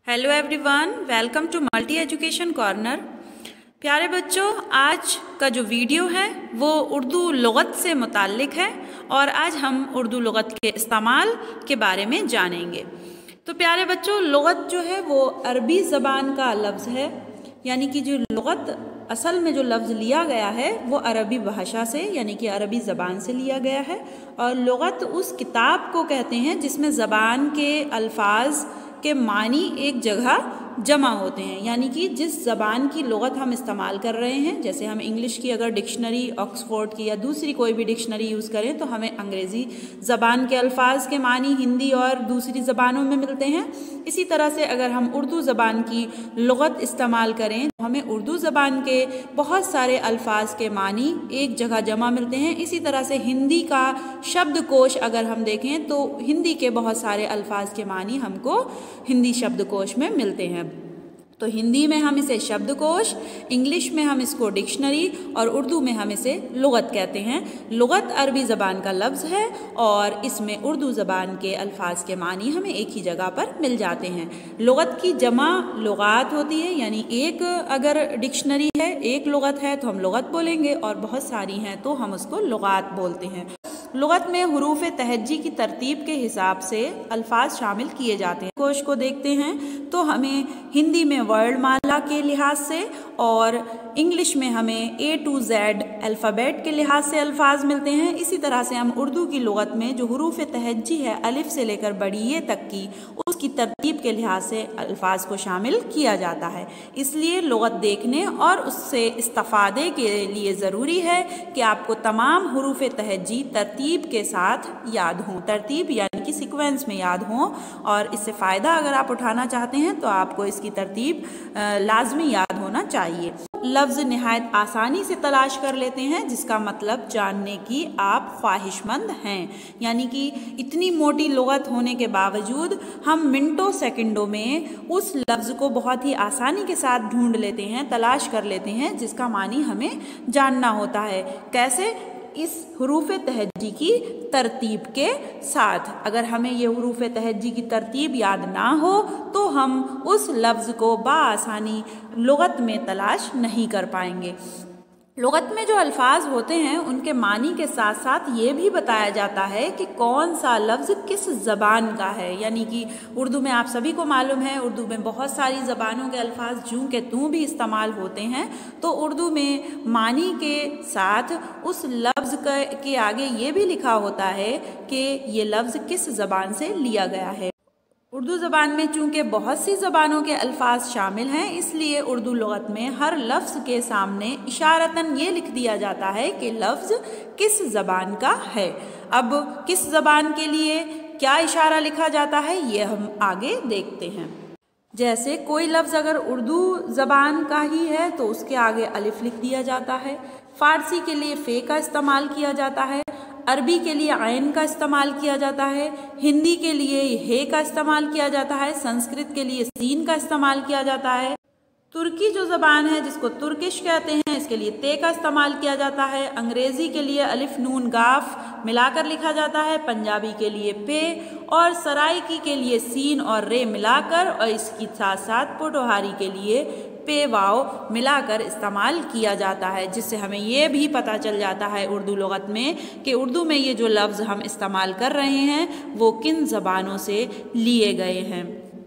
Hello everyone, welcome to multi education corner. प्यारे बच्चों, आज का जो वीडियो है वो उर्दू लुग़त से मुताल्लिक़ है और आज हम उर्दू लुग़त के इस्तेमाल के बारे में जानेंगे। तो प्यारे बच्चों, लुग़त जो है वो अरबी ज़बान का लफ्ज़ है, यानी कि जो लुग़त असल में जो लफ्ज़ लिया गया है वो अरबी भाषा से यानी कि अरबी ज़बान से लिया गया है। और लुग़त उस किताब को कहते हैं जिसमें ज़बान के अल्फाज के मानी एक जगह जमा होते हैं, यानी कि जिस ज़बान की लुग़त हम इस्तेमाल कर रहे हैं, जैसे हम इंग्लिश की अगर डिक्शनरी ऑक्सफोर्ड की या दूसरी कोई भी डिक्शनरी यूज़ करें तो हमें अंग्रेज़ी ज़बान के अल्फाज के मानी हिंदी और दूसरी ज़बानों में मिलते हैं। इसी तरह से अगर हम उर्दू ज़बान की लुग़त इस्तेमाल करें तो हमें उर्दू ज़बान के बहुत सारे अल्फाज के मानी एक जगह जमा मिलते हैं। इसी तरह से हिंदी का शब्दकोश अगर हम देखें तो हिंदी के बहुत सारे अल्फाज के मानी हमको हिंदी शब्दकोश में मिलते हैं। तो हिंदी में हम इसे शब्दकोश, इंग्लिश में हम इसको डिक्शनरी और उर्दू में हम इसे लुग़त कहते हैं। लुग़त अरबी ज़बान का लफ्ज़ है और इसमें उर्दू ज़बान के अल्फाज के मानी हमें एक ही जगह पर मिल जाते हैं। लुग़त की जमा लुग़ात होती है, यानी एक अगर डिक्शनरी है, एक लुग़त है तो हम लुग़त बोलेंगे और बहुत सारी हैं तो हम उसको लुग़ात बोलते हैं। लुग़त में हुरूफ़ तहज्जी की तरतीब के हिसाब से अल्फाज शामिल किए जाते हैं। कोश को देखते हैं तो हमें हिंदी में वर्णमाला के लिहाज से और इंग्लिश में हमें A to Z अल्फ़ाबेट के लिहाज से अल्फाज मिलते हैं। इसी तरह से हम उर्दू की लुग़त में जो हुरूफ़ तहज्जी है अलिफ से लेकर बड़ी ये तक की, उसकी तरतीब के लिहाज से अल्फाज को शामिल किया जाता है। इसलिए लुग़त देखने और उससे इस्तिफ़ादे के लिए ज़रूरी है कि आपको तमाम हुरूफ़ तहज्जी तरतीब के साथ याद हों, तरतीब यानी कि सीक्वेंस में याद हों। और इससे फ़ायदा अगर आप उठाना चाहते हैं तो आपको इसकी तरतीब लाजमी याद होना चाहिए। लफ्ज़ नहायत आसानी से तलाश कर लेते हैं, जिसका मतलब जानने की आप ख्वाहिशमंद हैं, यानी कि इतनी मोटी लुग़त होने के बावजूद हम मिनटों सेकंडों में उस लफ्ज़ को बहुत ही आसानी के साथ ढूंढ लेते हैं, तलाश कर लेते हैं, जिसका मानी हमें जानना होता है। कैसे? इस हुरूफ़ तहज्जी की तरतीब के साथ। अगर हमें ये हुरूफ़ तहज्जी की तरतीब याद ना हो तो हम उस लफ्ज़ को बाआसानी लुग़त में तलाश नहीं कर पाएंगे। लुग़त में जो अल्फाज होते हैं उनके मानी के साथ साथ ये भी बताया जाता है कि कौन सा लफ्ज़ किस ज़बान का है, यानी कि उर्दू में आप सभी को मालूम है उर्दू में बहुत सारी ज़बानों के अल्फाज जूं के तूं भी इस्तेमाल होते हैं। तो उर्दू में मानी के साथ उस लफ्ज़ के आगे ये भी लिखा होता है कि ये लफ्ज़ किस ज़बान से लिया गया है। उर्दू ज़बान में चूँकि बहुत सी ज़बानों के अल्फाज शामिल हैं, इसलिए उर्दू लुग़त में हर लफ्ज़ के सामने इशारतन ये लिख दिया जाता है कि लफ्ज़ किस ज़बान का है। अब किस ज़बान के लिए क्या इशारा लिखा जाता है ये हम आगे देखते हैं। जैसे कोई लफ्ज़ अगर उर्दू ज़बान का ही है तो उसके आगे अलिफ लिख दिया जाता है। फ़ारसी के लिए फ़े का इस्तेमाल किया जाता है, अरबी के लिए आयन का इस्तेमाल किया जाता है, हिंदी के लिए हे का इस्तेमाल किया जाता है, संस्कृत के लिए सीन का इस्तेमाल किया जाता है। तुर्की जो ज़बान है जिसको तुर्किश कहते हैं, इसके लिए ते का इस्तेमाल किया जाता है। अंग्रेज़ी के लिए अलिफ नून गाफ मिलाकर लिखा जाता है, पंजाबी के लिए पे और सराइकी के लिए सीन और रे मिलाकर और इसके साथ साथ पोठोहारी के लिए पे वाव मिलाकर इस्तेमाल किया जाता है, जिससे हमें ये भी पता चल जाता है उर्दू लुग़त में कि उर्दू में ये जो लफ्ज़ हम इस्तेमाल कर रहे हैं वो किन ज़बानों से लिए गए हैं।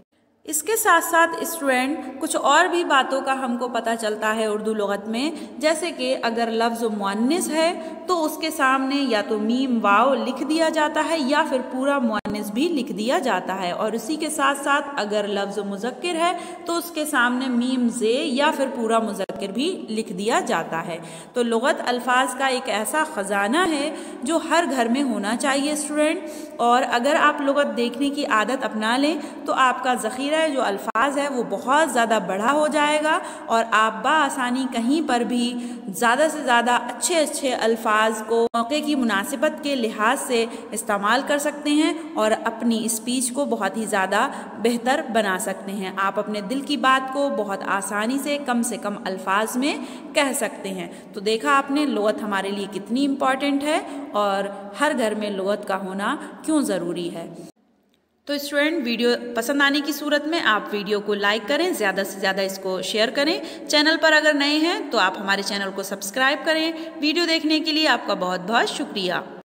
इसके साथ साथ स्टूडेंट कुछ और भी बातों का हमको पता चलता है उर्दू लुग़त में, जैसे कि अगर लफ्ज़ मुअन्निस है तो उसके सामने या तो मीम वाव लिख दिया जाता है या फिर पूरा मुअन्निस भी लिख दिया जाता है। और उसी के साथ साथ अगर लफ्ज़ मुज़क्किर है तो उसके सामने मीम जे या फिर पूरा मुज़क्किर भी लिख दिया जाता है। तो लुग़त अल्फाज का एक ऐसा ख़जाना है जो हर घर में होना चाहिए स्टूडेंट। और अगर आप लुग़त देखने की आदत अपना लें तो आपका ज़ख़ीरा जो अल्फाज है वो बहुत ज़्यादा बड़ा हो जाएगा और आप बाआसानी कहीं पर भी ज़्यादा से ज़्यादा अच्छे अच्छे अल्फाज को मौके की मुनासिबत के लिहाज से इस्तेमाल कर सकते हैं और अपनी स्पीच को बहुत ही ज़्यादा बेहतर बना सकते हैं। आप अपने दिल की बात को बहुत आसानी से कम अल्फाज में कह सकते हैं। तो देखा आपने लुग़त हमारे लिए कितनी इम्पॉर्टेंट है और हर घर में लुग़त का होना क्यों ज़रूरी है। तो स्टूडेंट, वीडियो पसंद आने की सूरत में आप वीडियो को लाइक करें, ज़्यादा से ज़्यादा इसको शेयर करें। चैनल पर अगर नए हैं तो आप हमारे चैनल को सब्सक्राइब करें। वीडियो देखने के लिए आपका बहुत बहुत शुक्रिया।